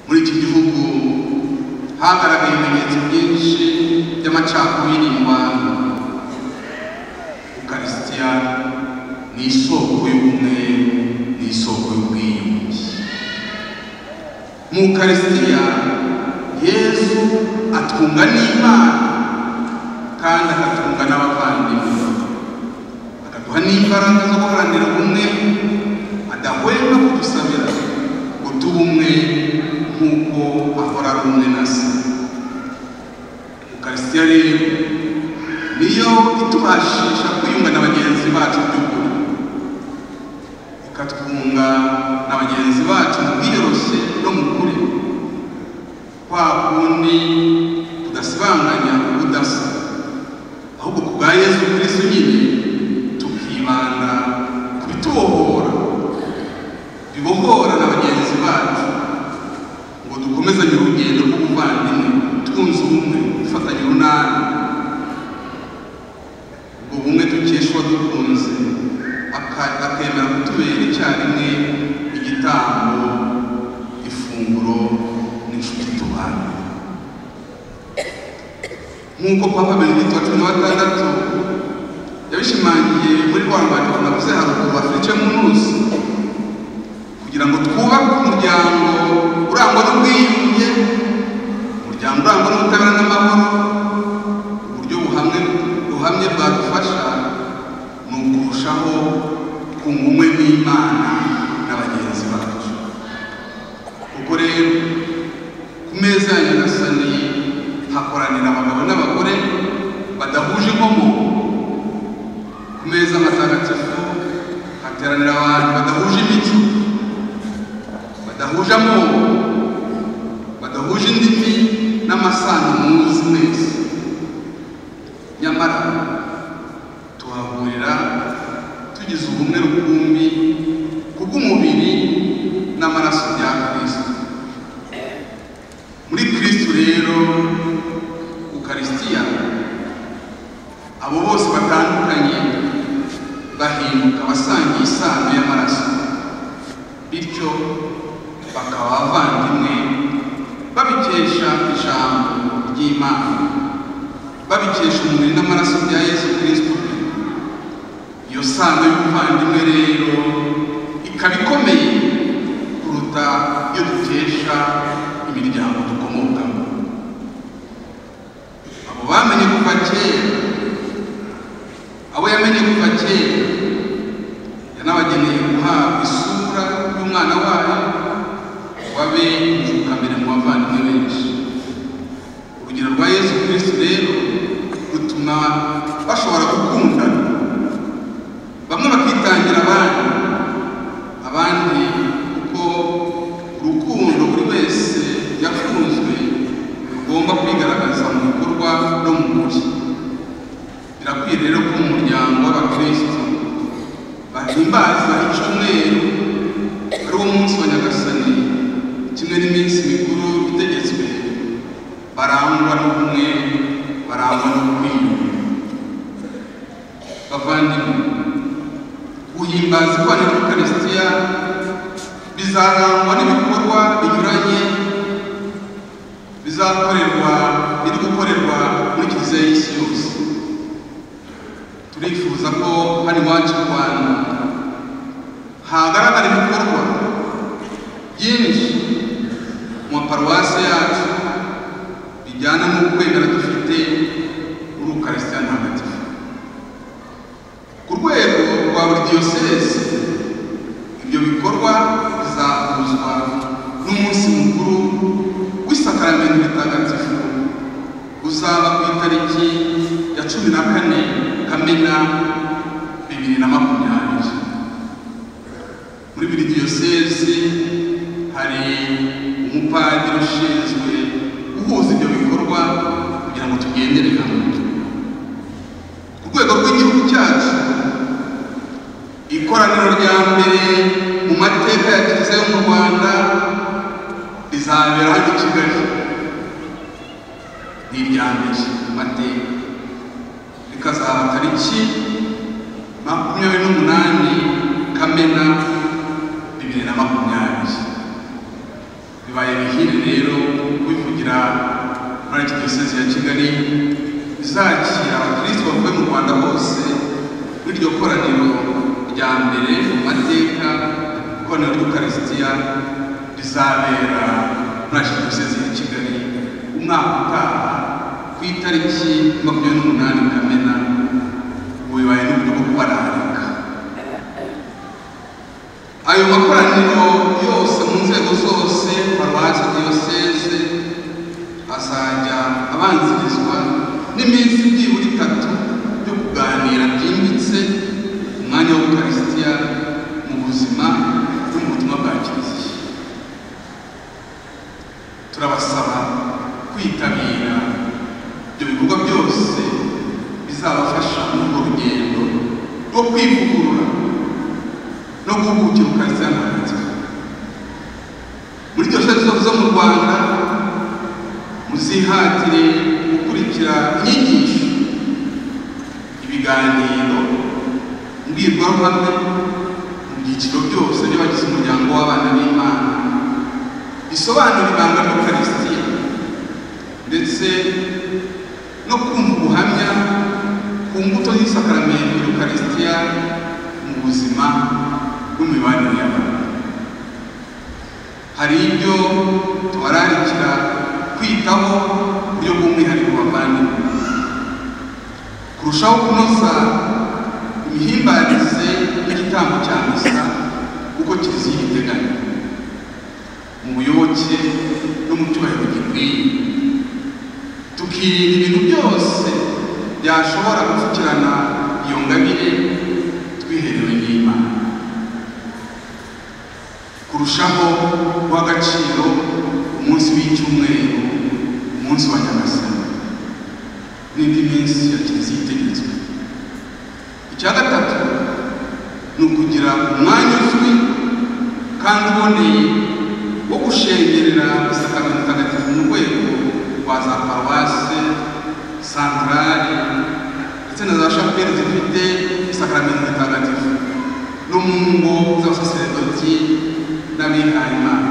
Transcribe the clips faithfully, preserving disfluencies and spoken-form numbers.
muri iki gihugu hagaragaye ibimenyetso byinshi by'amacakubiri mu bantu. Ukarisitiya ni isoko y'ubumwe, ni isoko y'ubwiyunge. Mu Ukarisitiya Yesu atwunga n'Imana kandi akatunga n'abavandimwe, akaduha n'imbaraga zo guharanira ubumwe, adahwema kudusabira ngo tube umwe nk'uko ahora ari umwe na Se. Ukarisitiya rero niyo itubashisha kwiyunga na bagenzi bacu by'ukuri, ikatwunga na bagenzi bacu mu bwiyoroshye no mu kuri, kwa kundi tudasibanganya ubudasa, ahubwo ku bwa Yesu Kristo nyine tukibanda ku bitubohora, bibohora na bagenzi bacu, ngo dukomezanye urugendo rw'ubuvandimwe twunze ubumwe, dufatanye urunani. Ubwo bumwe dukesha uwadukunze akemera kutubera icyarimwe igitambo, ifunguro n'inshuti tubana. Nk'uko Papa Benedikito wa cumi na batandatu yabishimangiye muri rwa rwandiko navuze haruguru Afrique Munuzi, kugira ngo twubake umuryango urangwa n'ubwiyunge, umuryango urangwa n'ubutabera n'amahoro, uburyo buhamye buhamye bwadufasha ni ukurushaho kunga ubumwe n'Imana na bagenzi bacu. Ubwo rero ku meza ya Nyagasani hakoranira abagabo n'abagore badahuje inkomoko. Ku meza matagatifu hateranira abantu badahuje imico, badahuje amoko, badahuje indimi n'amasano muzi mwese, nyamara tuhahurira tugize ubumwe rukumbi kubw'umubiri n'amaraso bya Kristo. Muri Kristo rero Ukarisitiya abo bose batandukanye bahinduka basangiye isano y'amaraso, bityo bakaba abavandimwe babikesha ijambo ry'Imana, babikesha umubiri n'amaraso bya Yesu Kristo. Iyo sano y'ubuvandimwe rero ikaba ikomeye kuruta iyo dukesha imiryango dukomokamo. Abo bamenye kuva kera, abo yamenye kuva kera, yanabageneye guhabwa isura y'umwana wayo, wabe injukamere mu bavandimwe benshi. Urugero rwa Yesu Kristo rero rutuma bashobora gukundana, bamwe bakitangira abandi, abandi kuko urukundo buri wese yakunzwe rugomba kwigaragaza mu bikorwa no mu kuri. Birakwiye rero ko mu muryango w'Abakristo bahimbaza icyumweru ari wo munsi wa Nyagasani, kimwe n'iminsi mikuru itegetswe, barangwa n'ubumwe, barangwa no kwiyunga. Bavandimwe, guhimbaza ikoraniro ry'Ukarisitiya bizarangwa n'ibikorwa binyuranye bizakorerwa biri gukorerwa muri Kiliziya y'isi yose. Turifuza ko hano iwacu mu Rwanda hagaragara ibikorwa byinshi mu maparuwasi yacu bijyana n'ukwemera dufite muri Ukarisitiya ntagatifu. Ku rwego rwa buri diyoseze ibyo bikorwa bizahuzwa n'umunsi mukuru w'isakaramento ritagatifu uzaba ku itariki ya cumi na kane Kamena bibiri na makumyabiri. Muri buri diyoseze hari umupadiri ushinzwe guhuza ibyo bikorwa kugira ngo tugendere hamwe. Ku rwego rw'igihugu cyacu, ikoraniro rya mbere mu mateka ya Kiliziya yo mu Rwanda rizabera hano i Kigali. Ni irya mbere mu mateka, rikazaba tariki makumyabiri n'umunani Kamena bibiri na makumyabiri. bibaye bihire rero kubivugira muri Archdiocese ya Kigali izakira abakristo bavuye mu Rwanda hose muri iryo koraniro rya mbere mu mateka ikoraniro ry'Ukarisitiya rizabera muri Archdiocese ya Kigali umwaka utaha ku itariki makumyabiri n'umunani Kamena. Ubu bibaye n'uburyo bwo kubararika ayo makoraniro yose mu nzego zose, paruwasi, diyoseze, azajya abanzirizwa n'iminsi byibura itatu yo kuganira byimbitse umwanya w'Ukarisitiya mu buzima no mu butumwa bwa Kiliziya. Turabasaba kwitabira ibyo bikorwa byose bizabafasha muri urwo rugendo rwo kwivugurura no guhugukira Ukarisitiya ntagatifu. Muri diyoseze zose zo mu Rwanda muzihatire gukurikira inyigisho, ibiganiro, imbwirwaruhame mu byiciro byose by'abagize umuryango w'abana b'Imana bisobanura ibanga ry'Ukarisitiya ndetse no kumva ubuhamya ku mbuto y'isakaramento y'Ukarisitiya mu buzima bw'imibanire y'abantu. Hari ibyo tubararikira kwitaho uburyo bw'umwihariko bavandimwe, kurushaho kunoza imihimbarize y'igitambo cya misa uko Kiliziya ibiteganya mu buyoboke no mu cyubahiro gikwiye, tukirinda ibintu byose byashobora gupfukirana iyo ngabire twiherewe n'Imana, kurushaho guha agaciro umunsi w'icyumweru, umunsi wa Nyagasani n'indi minsi ya Kiliziya itegetswe. Icya gatatu ni ukugira umwanya uzwi kandi uboneye wo gushengerera isakaramento ntagatifu mu rwego rwa za paruwase, santarari ndetse na za shapeli zifite isakaramento ntagatifu no mu ngo z'abasaserdoti n'abihayimana.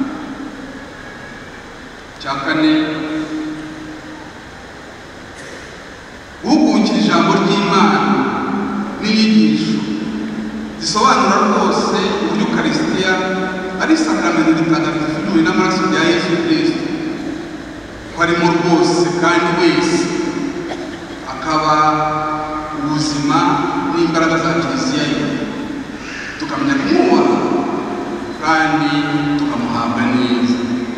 Icya kane, guhugukira ijambo ry'Imana n'inyigisho zisobanura rwose uburyo Ukarisitiya ari isakaramento ritagatifu ry'umubiri n'amaraso bya Yesu Kristo, ko arimo rwose kandi wese akaba ubuzima n'imbaraga za Kiliziya ye, tukamenya kumwubaha kandi tukamuhabwa neza.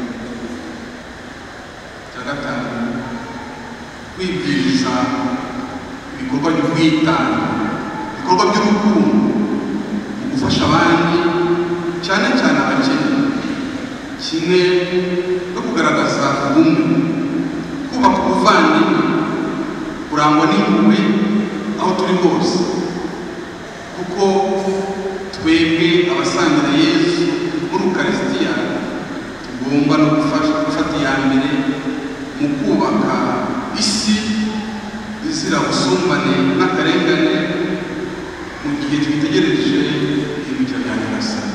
Icya gatanu, kwibwiriza ibikorwa by'ubwitange, ibikorwa by'urukundo mu gufasha abandi cyane cyane abakene, kimwe no kugaragaza ubumwe, kubaka ubuvandimwe, kurangwa n'impuhwe aho turi hose, kuko twebwe abasangira Yesu muri Ukarisitiya tugomba no gufata iya mbere mu kubaka isi izira ubusumbane n'akarengane mu gihe twitegereje ihindukira rya Nyagasani.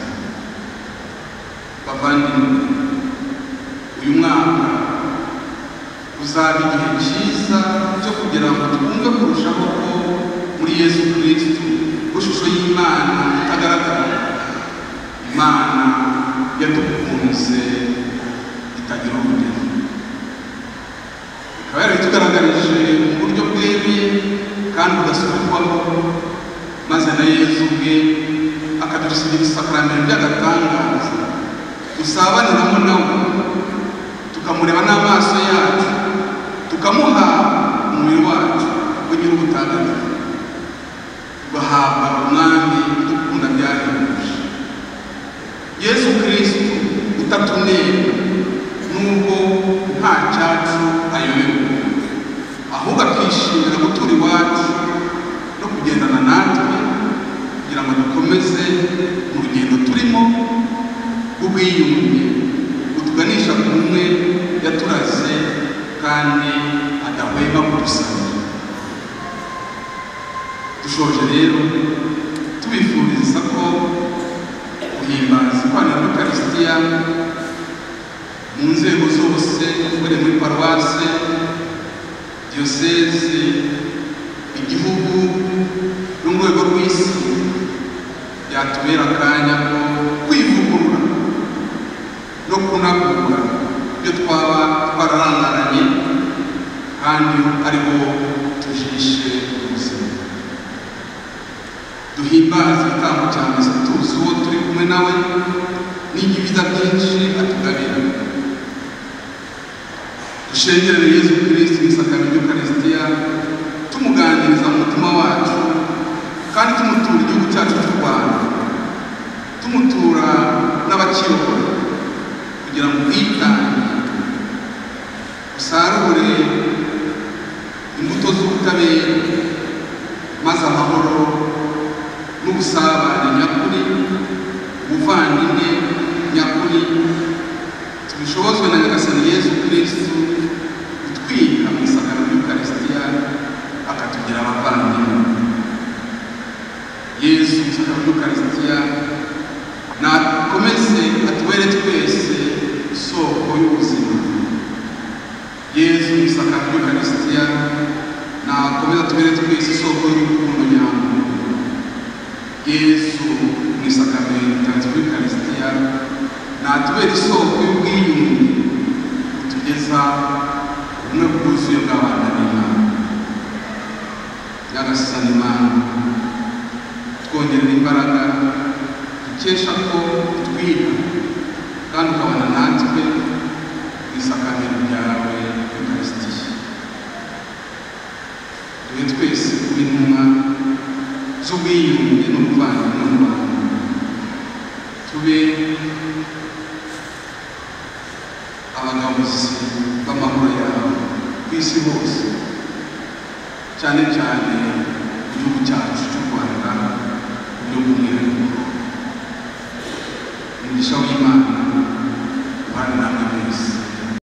Bavandimwe, uyu mwaka uzaba igihe cyiza cyo kugira ngo twumve kurushaho ko muri Yesu Kristo ishusho y'Imana itagaragara, Imana yadukunze itagira urugero, ikaba yarabitugaragarije mu buryo bweruye kandi budasubirwaho, maze na Yesu ubwe akadusigira isakaramento ry'agatangaza dusabaniramo nawe, tukamureba n'amaso yacu, tukamuha umubiri wacu ugira ubutagatifu, tugahabwa umwami udukunda byahebuje. Yesu Kristo utatunenga nubwo nta cyacu ayobewe, ahubwo akishimira gutura iwacu no kugendana natwe kugira ngo dukomeze mu rugendo turimo rw'ubwiyunge butuganisha ku bumwe yaturaze kandi adahwema kudusabira. Dushoje rero tubifuriza ko guhimbaza ikoraniro ry'Ukarisitiya mu nzego zose bari muri paruwase, diyoseze, igihugu n'urwego rw'isi, byatubera akanya ko kwivugurura no kunagura ibyo twaba twararangaranye kandi ariho tujishe ubuzima. Duhimbaze igitambo cya misa tuzi uwo turi kumwe nawe n'ibyiza byinshi atugabira. Dushengerere Yezu Kristo mu isakaramentu ry'Ukaristiya, tumuganiriza mu mutima wacu kandi tumutura igihugu cyacu cy'u Rwanda, tumutura n'abakiyobora kugira ngo ubwitange usarure imbuto z'ubutabera, maze amahoro n'ubusabane nyakuri, ubuvandimwe nyakuri tubishobozwe na Nyagasani Yezu Kristo utwika mu isakaramentu ry'Ukaristiya akatugira abavandimwe. Yezu mu isakaramentu ry'Ukaristiya nakomeze atubere twese isoko y'ubuzima. Yezu mu isakaramentu ry'Ukaristiya nakomeze atubere twese isoko y'urukundo nyarwo. Yezu mu isakaramentu ry'Ukaristiya natubere isoko y'ubwiyunge butugeza ubumwe bwuzuye bw'abana b'Imana. Nyagasani Mana, twongerera imbaraga dukesha ko twiga kandi ukabana natwe mu isakaramentu ryawe ry'Ukaristiya. Tube twese kuba intumwa z'ubwiyunge n'ubuvandimwe mu bantu, tube abagabuzi b'amahoro yawe ku isi hose, cyane cyane mu gihugu cyacu cy'u Rwanda mu buryo bw'umwihariko. Umugisha w'Imana ubane namwe.